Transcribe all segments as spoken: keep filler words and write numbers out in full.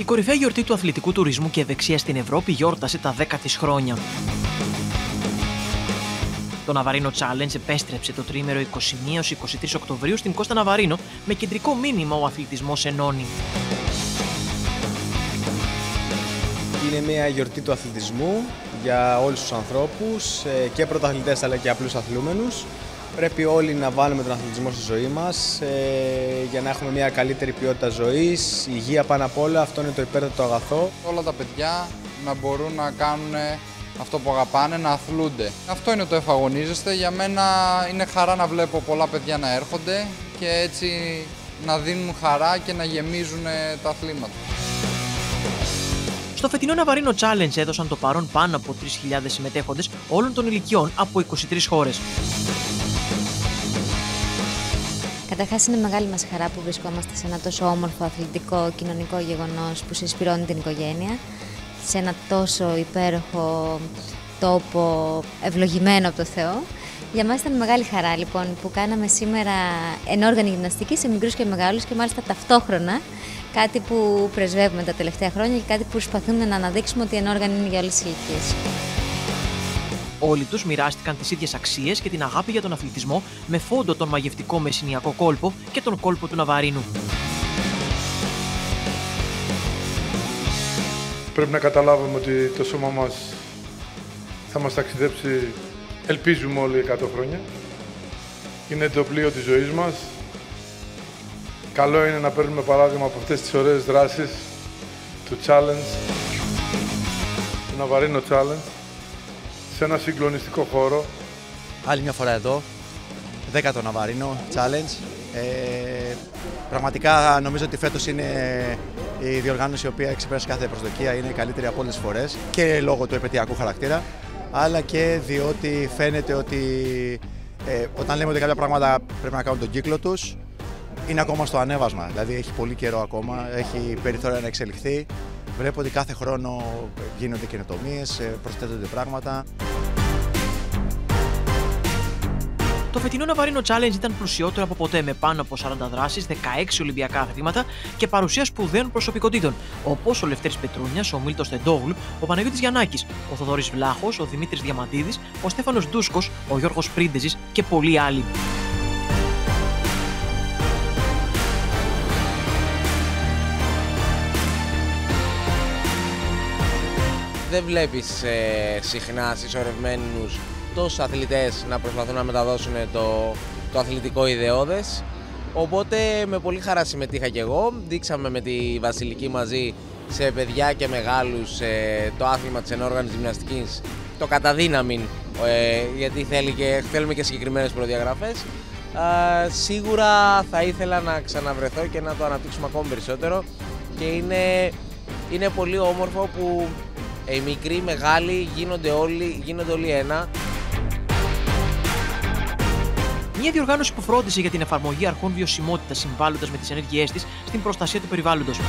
κορυφαία γιορτή του αθλητικού τουρισμού και ευεξία στην Ευρώπη γιόρτασε τα δέκα της χρόνια. Το Ναβαρίνο Challenge επέστρεψε το τριήμερο είκοσι μία έως είκοσι τρεις Οκτωβρίου στην Κώστα Ναβαρίνο με κεντρικό μήνυμα «Ο αθλητισμός ενώνει». Είναι μια γιορτή του αθλητισμού για όλους τους ανθρώπους, και πρωταθλητές αλλά και απλούς αθλούμενους. Πρέπει όλοι να βάλουμε τον αθλητισμό στη ζωή μας για να έχουμε μια καλύτερη ποιότητα ζωής, υγεία πάνω απ' όλα, αυτό είναι το υπέρτατο αγαθό. Όλα τα παιδιά να μπορούν να κάνουν αυτό που αγαπάνε, να αθλούνται. Αυτό είναι το εφαγωνίζεστε. Για μένα είναι χαρά να βλέπω πολλά παιδιά να έρχονται και έτσι να δίνουν χαρά και να γεμίζουν τα αθλήματα. Στο φετινό Ναβαρίνο Challenge έδωσαν το παρόν πάνω από τρεις χιλιάδες συμμετέχοντες όλων των ηλικιών από είκοσι τρεις χώρες. Καταρχάς, είναι μεγάλη μας χαρά που βρισκόμαστε σε ένα τόσο όμορφο αθλητικό κοινωνικό γεγονός που συσπηρώνει την οικογένεια, σε ένα τόσο υπέροχο τόπο ευλογημένο από το Θεό. Για μας ήταν μεγάλη χαρά λοιπόν που κάναμε σήμερα ενόργανη γυμναστική σε μικρούς και μεγάλους και μάλιστα ταυτόχρονα, κάτι που πρεσβεύουμε τα τελευταία χρόνια και κάτι που προσπαθούμε να αναδείξουμε ότι ενόργανη είναι για όλες τις ηλικίες. Όλοι τους μοιράστηκαν τις ίδιες αξίες και την αγάπη για τον αθλητισμό με φόντο τον μαγευτικό μεσσηνιακό κόλπο και τον κόλπο του Ναβαρίνου. Πρέπει να καταλάβουμε ότι το σώμα μας θα μας ταξιδέψει, ελπίζουμε όλοι, εκατό χρόνια. Είναι το πλοίο της ζωής μας. Καλό είναι να παίρνουμε παράδειγμα από αυτές τις ωραίες δράσεις του Challenge, του Ναβαρίνο Challenge, σε ένα συγκλονιστικό χώρο. Άλλη μια φορά εδώ, δέκατο Ναβαρίνο Challenge. Ε, πραγματικά νομίζω ότι φέτος είναι η διοργάνωση η οποία εξυπηρέσει κάθε προσδοκία, είναι η καλύτερη από όλες τις φορές και λόγω του επαιτειακού χαρακτήρα, αλλά και διότι φαίνεται ότι ε, όταν λέμε ότι κάποια πράγματα πρέπει να κάνουν τον κύκλο τους, είναι ακόμα στο ανέβασμα, δηλαδή έχει πολύ καιρό ακόμα, έχει περιθώρια να εξελιχθεί. Βλέπω ότι κάθε χρόνο γίνονται καινοτομίες, προσθέτονται πράγματα. Το φετινό Ναβαρίνο Challenge ήταν πλουσιότερο από ποτέ, με πάνω από σαράντα δράσεις, δεκαέξι Ολυμπιακά αθλήματα και παρουσία σπουδαίων προσωπικότητων, όπως ο Λευτέρης Πετρούνιας, ο Μίλτος Τεντόγλου, ο Παναγιώτης Γιαννάκης, ο Θοδωρής Βλάχος, ο Δημήτρης Διαμαντίδης, ο Στέφανος Ντούσκος, ο Γιώργος Πρίντεζης και πολλοί άλλοι. Δεν βλέπεις ε, συχνά συσσωρευμένους τόσους αθλητές να προσπαθούν να μεταδώσουν το, το αθλητικό ιδεώδες. Οπότε με πολύ χαρά συμμετείχα και εγώ. Δείξαμε με τη Βασιλική μαζί σε παιδιά και μεγάλους ε, το άθλημα της ενόργανης γυμναστικής, το κατά δύναμη, ε, γιατί θέλει και, θέλουμε και συγκεκριμένες προδιαγραφές. Ε, σίγουρα θα ήθελα να ξαναβρεθώ και να το αναπτύξουμε ακόμη περισσότερο και είναι, είναι πολύ όμορφο που οι μικροί, οι μεγάλοι γίνονται όλοι, γίνονται όλοι ένα. Μια διοργάνωση που φρόντισε για την εφαρμογή αρχών βιωσιμότητας, συμβάλλοντας με τις ενέργειές της στην προστασία του περιβάλλοντος.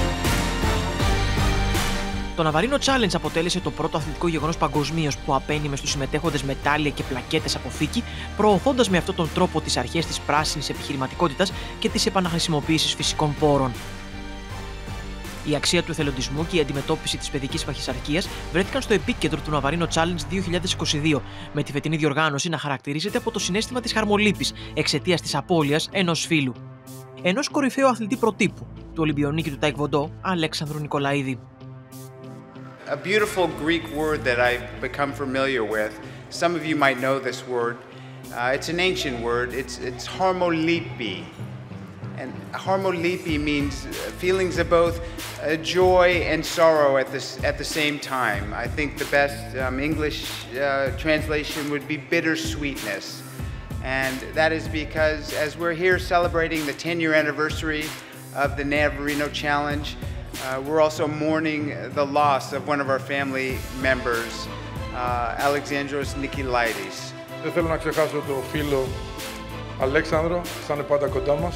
Το Ναβαρίνο Challenge αποτέλεσε το πρώτο αθλητικό γεγονός παγκοσμίως που απένιμε στους συμμετέχοντες μετάλλια και πλακέτες από θήκη, προωθώντας με αυτόν τον τρόπο τις αρχές της πράσινης επιχειρηματικότητας και της επαναχρησιμοποίησης φυσικών πόρων. Η αξία του εθελοντισμού και η αντιμετώπιση της παιδικής παχυσαρκίας βρέθηκαν στο επίκεντρο του Ναβαρίνο Challenge δύο χιλιάδες είκοσι δύο, με τη φετινή διοργάνωση να χαρακτηρίζεται από το συναίσθημα της χαρμολύπης εξαιτίας της απώλειας ενός φίλου. Ενός κορυφαίου αθλητή προτύπου, του Ολυμπιονίκη του Ταϊκβοντό, Αλέξανδρου Νικολαίδη. A beautiful Greek word that I've become familiar with. Some of you might know this word. Uh, it's an ancient word. It's it's harmolipi. And harmolipi means feelings of both uh, joy and sorrow at the, at the same time. I think the best um, English uh, translation would be bittersweetness. And that is because as we're here celebrating the ten-year anniversary of the Navarino Challenge, uh, we're also mourning the loss of one of our family members, uh, Alexandros Nikolaidis. Δεν θέλω να ξεχάσω το φίλο Αλέξανδρο, θα είναι πάντα κοντά μας.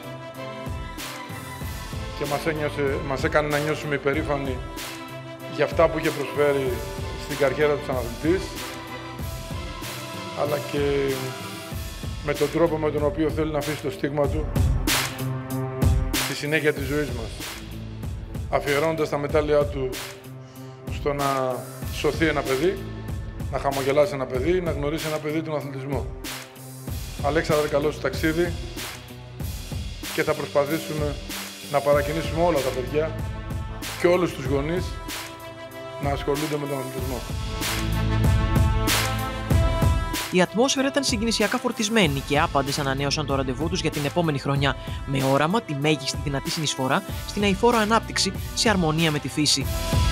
Και μας, ένιωσε, μας έκανε να νιώσουμε υπερήφανοι για αυτά που είχε προσφέρει στην καριέρα του σαν αθλητής, αλλά και με τον τρόπο με τον οποίο θέλει να αφήσει το στίγμα του στη συνέχεια της ζωής μας. αφιερώνοντας τα μετάλλια του στο να σωθεί ένα παιδί, να χαμογελάσει ένα παιδί, να γνωρίσει ένα παιδί τον αθλητισμό. Αλέξανδρε, καλό σου ταξίδι και θα προσπαθήσουμε να παρακινήσουμε όλα τα παιδιά και όλους τους γονείς να ασχολούνται με τον αθλητισμό. Η ατμόσφαιρα ήταν συγκινησιακά φορτισμένη και άπαντες ανανέωσαν το ραντεβού τους για την επόμενη χρονιά, με όραμα τη μέγιστη δυνατή συνεισφορά στην αειφόρο ανάπτυξη σε αρμονία με τη φύση.